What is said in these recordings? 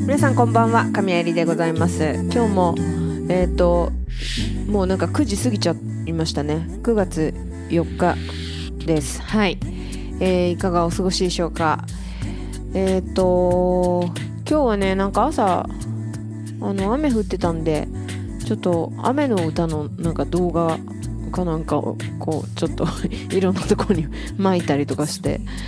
皆さんこんばんは、神谷でございます。今日ももうなんか9時過ぎちゃいましたね。9月4日です。はい、いかがお過ごしでしょうか。今日はね、なんか朝雨降ってたんで、ちょっと雨の歌のなんか動画かなんかをこうちょっといろんなところに巻いたりとかして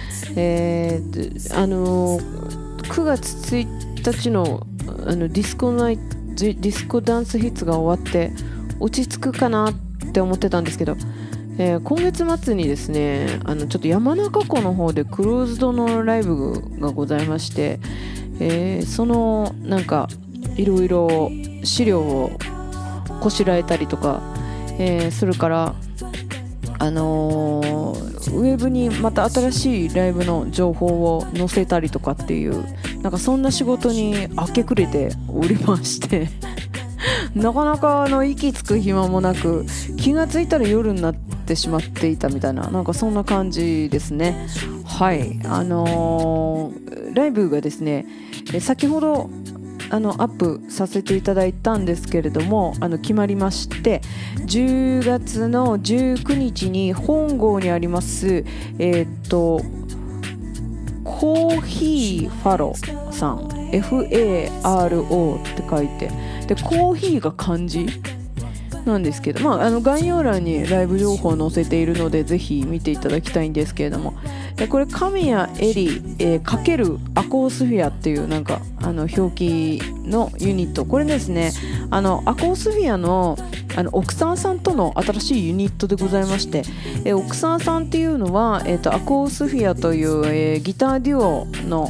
、9月1日のディスコダンスヒッツが終わって落ち着くかなって思ってたんですけど、今月末にですね、ちょっと山中湖の方でクローズドのライブがございまして、そのなんかいろいろ資料をこしらえたりとか、するからウェブにまた新しいライブの情報を載せたりとかっていう、なんかそんな仕事に明け暮れておりましてなかなか息つく暇もなく、気がついたら夜になってしまっていたみたいな、なんかそんな感じですね。はい、ライブがですね、先ほどアップさせていただいたんですけれども、決まりまして、10月の19日に本郷にありますコーヒーファロさん、 FARO って書いて、でコーヒーが漢字なんですけど、概要欄にライブ情報を載せているのでぜひ見ていただきたいんですけれども、これ神谷絵里×アコースフィアっていうなんか表記のユニット、これですね、アコースフィアの奥沢さんとの新しいユニットでございまして、奥沢さんっていうのは、アコースフィアという、ギターデュオの、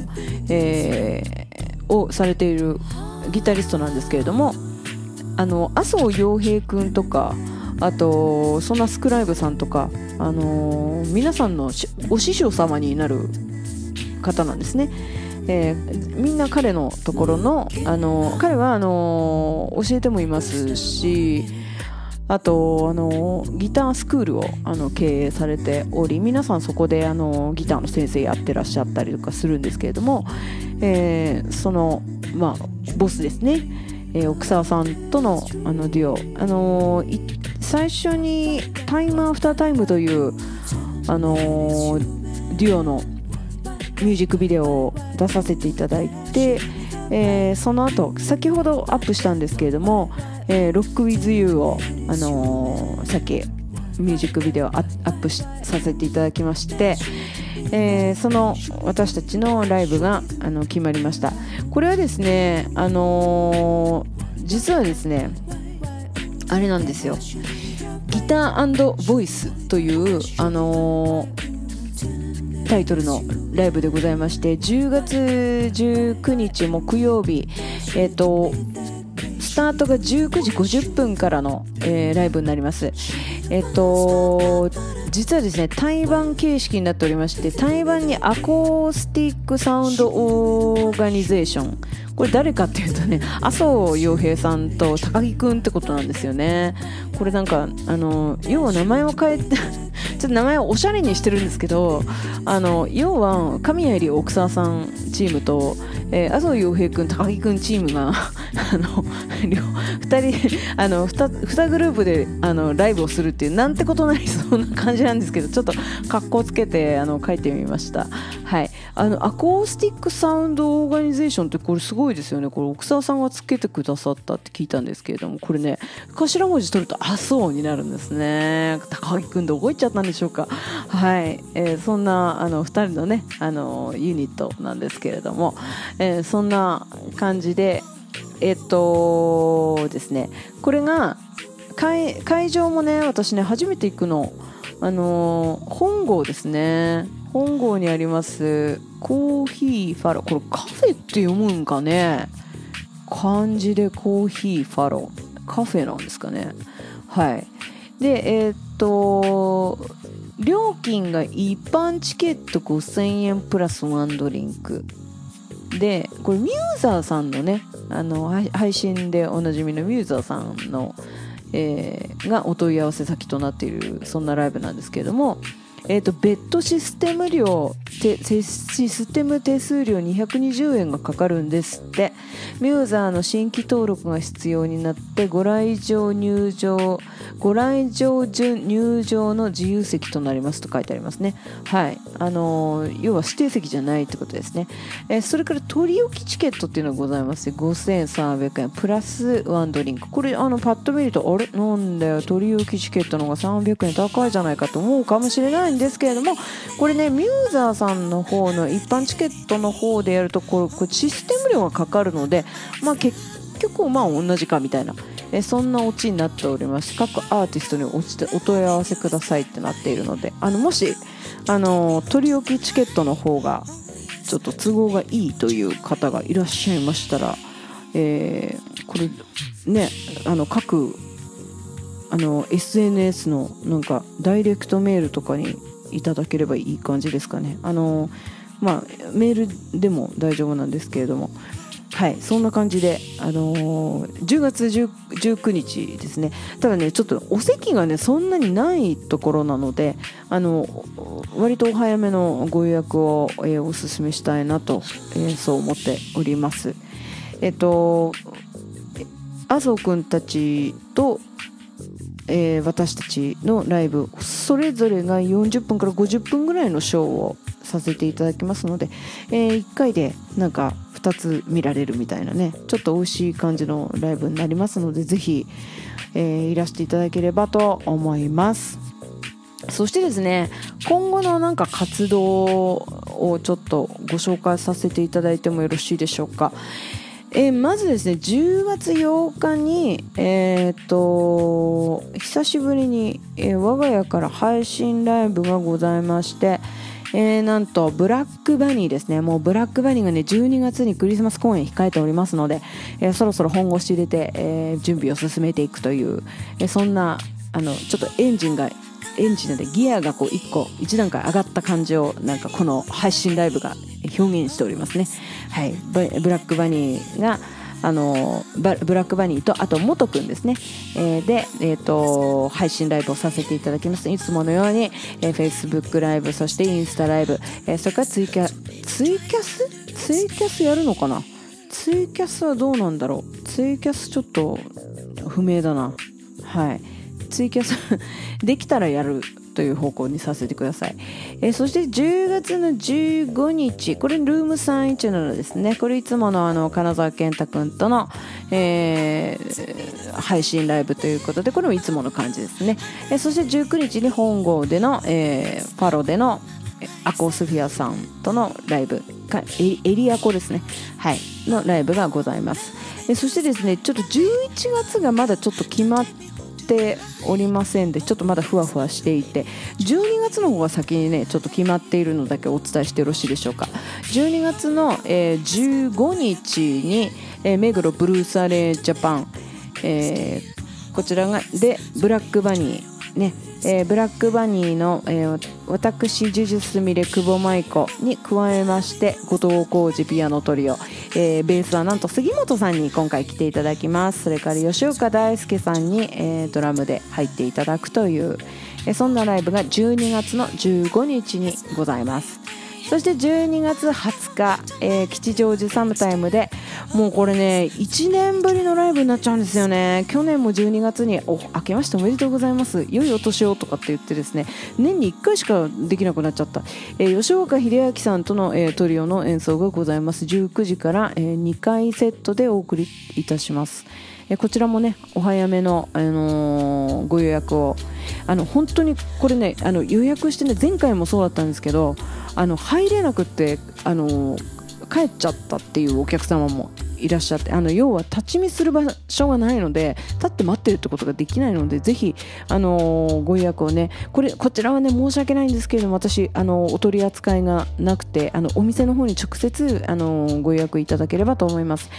をされているギタリストなんですけれども、麻生洋平くんとか、あとそんなスクライブさんとか、皆さんのお師匠様になる方なんですね。みんな彼のところの、彼は教えてもいますし、あとギタースクールを経営されており、皆さんそこでギターの先生やってらっしゃったりとかするんですけれども、そのボスですね、奥沢さんとのデュオ、最初にタイムアフタータイムというデュオのミュージックビデオを出させていただいて、その後先ほどアップしたんですけれども、ロックウィズユーをさっきミュージックビデオアップさせていただきまして、その私たちのライブが決まりました。これはですね、実はですね、あれなんですよ、ギター&ボイスというタイトルのライブでございまして、10月19日木曜日、スタートが19時50分からの、ライブになります。実はですね、対バン形式になっておりまして、対バンにアコースティックサウンドオーガニゼーション、これ誰かっていうとね、麻生洋平さんと高木くんってことなんですよね。これなんか要は名前を変えてちょっと名前をおしゃれにしてるんですけど、要は神谷絵里奥沢さんチームと、麻生洋平くん高木くんチームが2グループでライブをするっていう、なんてことないそんな感じなんですけど、ちょっと格好つけて書いてみました。はい、アコースティックサウンドオーガニゼーションってこれすごいですよね。これ奥沢さんがつけてくださったって聞いたんですけれども、これね、頭文字取ると麻生になるんですね。高木くんどこ行っちゃったんでしょうか。はい、そんな2人のねユニットなんですけれども、そんな感じでですね、これが会場もね、私ね初めて行くの、本郷ですね。本郷にありますコーヒーファロ、これカフェって読むんかね、漢字でコーヒーファロ、カフェなんですかね。はい。で料金が一般チケット5000円プラスワンドリンクで、これミューザーさんのね、配信でおなじみのミューザーさんの、がお問い合わせ先となっている、そんなライブなんですけれども、 別途システム手数料220円がかかるんですって。ユーザーの新規登録が必要になって、ご来場入場の自由席となりますと書いてありますね。はい、要は指定席じゃないってことですね。それから取り置きチケットっていうのがございます。5300円プラスワンドリンク。これパッと見ると、あれなんだよ、取り置きチケットの方が300円高いじゃないかと思うかもしれないんですけれども、これね、ミューザーさんの方の一般チケットの方でやるとこれシステム料がかかるので、結局同じかみたいな、そんなオチになっております。各アーティストにお問い合わせくださいってなっているので、もし取り置きチケットの方がちょっと都合がいいという方がいらっしゃいましたら、これね、各SNS のなんかダイレクトメールとかにいただければいい感じですかね。メールでも大丈夫なんですけれども、はい、そんな感じで、10月19日ですね。ただね、ちょっとお席がねそんなにないところなので、割とお早めのご予約を、お勧めしたいなと、そう思っております。麻生くんたちと、私たちのライブそれぞれが40分から50分ぐらいのショーをさせていただきますので、1回でなんか2つ見られるみたいなね、ちょっと美味しい感じのライブになりますので、ぜひ、いらしていただければと思います。そしてですね、今後のなんか活動をちょっとご紹介させていただいてもよろしいでしょうか。まずですね、10月8日に、久しぶりに、我が家から配信ライブがございまして、なんとブラックバニーですね。もうブラックバニーがね、12月にクリスマス公演控えておりますので、そろそろ本腰入れて、準備を進めていくという、そんなちょっとエンジンでギアがこう1段階上がった感じをなんかこの配信ライブが表現しておりますね。はい、ブラックバニーがブラックバニーとあとモトくんですね、で、配信ライブをさせていただきます。いつものように、Facebook ライブ、そしてインスタライブ、それからツイキャスやるのかな。ツイキャスはどうなんだろう。ツイキャスちょっと不明だな。はい、ツイキャスできたらやるという方向にさせてください。そして10月の15日、これルーム317ですね。これいつもの金沢健太くんとの、配信ライブということで、これもいつもの感じですね。そして19日に本郷での、パロでのアコースフィアさんとのライブエリアコですね、はい、のライブがございます。そしてですね、ちょっと11月がまだちょっと決まっておりませんで、ちょっとまだふわふわしていて、12月の方が先にねちょっと決まっているのだけお伝えしてよろしいでしょうか。12月の、15日に、目黒ブルースアレージャパン、こちらがでブラックバニーね、ブラックバニーの、私ジュジュスミレ久保舞子に加えまして、後藤浩二ピアノトリオ、ベースはなんと杉本さんに今回来ていただきます。それから吉岡大輔さんに、ドラムで入っていただくという、そんなライブが12月の15日にございます。そして12月20日、吉祥寺サムタイムで、もうこれね1年ぶりのライブになっちゃうんですよね。去年も12月に明けましておめでとうございます、良いお年をとかって言ってですね、年に1回しかできなくなっちゃった、吉岡秀明さんとの、トリオの演奏がございます。19時から、2回セットでお送りいたします。こちらもねお早めの、ご予約を、本当にこれね予約してね、前回もそうだったんですけど入れなくって帰っちゃったっていうお客様もいらっしゃって、要は立ち見する場所がないので立って待ってるってことができないので、ぜひご予約をね、こちらはね申し訳ないんですけれども、私お取り扱いがなくてお店の方に直接ご予約いただければと思います。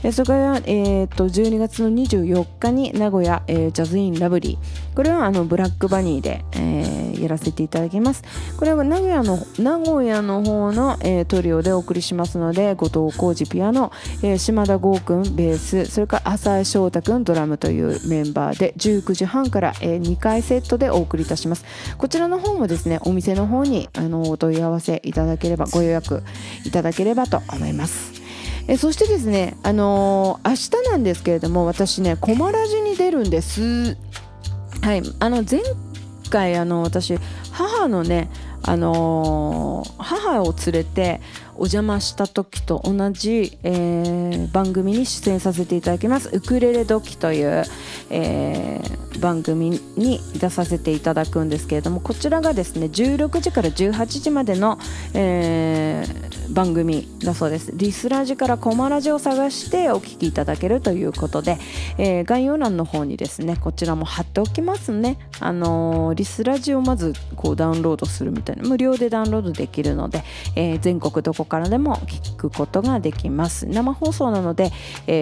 それから、12月の24日に名古屋、ジャズインラブリー、これはブラックバニーで、やらせていただきます。これは名古屋の方の、トリオでお送りしますので、後藤浩二ピアノ、島田剛くんベース、それから浅井翔太くんドラムというメンバーで19時半から、2回セットでお送りいたします。こちらの方もですね、お店の方にお問い合わせいただければ、ご予約いただければと思います。そしてですね、明日なんですけれども、私ねコマラジに出るんです。はい、前回私母のね、母を連れてお邪魔した時と同じ、番組に出演させていただきます。ウクレレ時という、番組に出させていただくんですけれども、こちらがですね16時から18時までの、番組だそうです。リスラジからコマラジを探してお聞きいただけるということで、概要欄の方にですねこちらも貼っておきますね。リスラジをまずこうダウンロードするみたいな、無料でダウンロードできるので、全国どこからでも聞くことができます。生放送なので、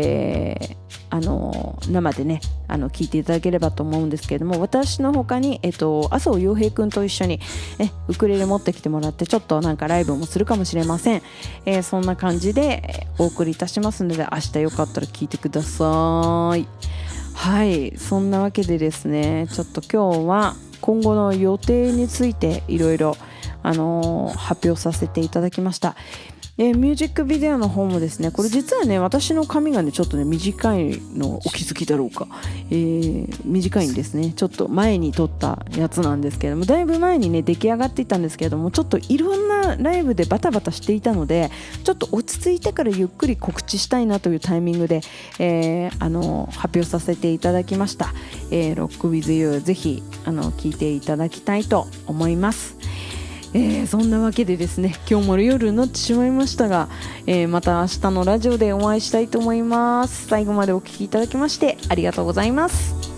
生でね聞いていただければと思うんですけれども、私の他に、麻生洋平くんと一緒に、ウクレレ持ってきてもらって、ちょっとなんかライブもするかもしれません。そんな感じでお送りいたしますので、明日よかったら聞いてください。はい、そんなわけでですね、ちょっと今日は今後の予定についていろいろ発表させていただきました。ミュージックビデオの方もですね、これ実はね私の髪がねちょっとね短いのお気づきだろうか、短いんですね。ちょっと前に撮ったやつなんですけれども、だいぶ前にね出来上がっていたんですけれども、ちょっといろんなライブでバタバタしていたので、ちょっと落ち着いてからゆっくり告知したいなというタイミングで、発表させていただきました。Rock with You ぜひ聞いていただきたいと思います。そんなわけでですね、今日も夜になってしまいましたが、また明日のラジオでお会いしたいと思います。最後までお聞きいただきましてありがとうございます。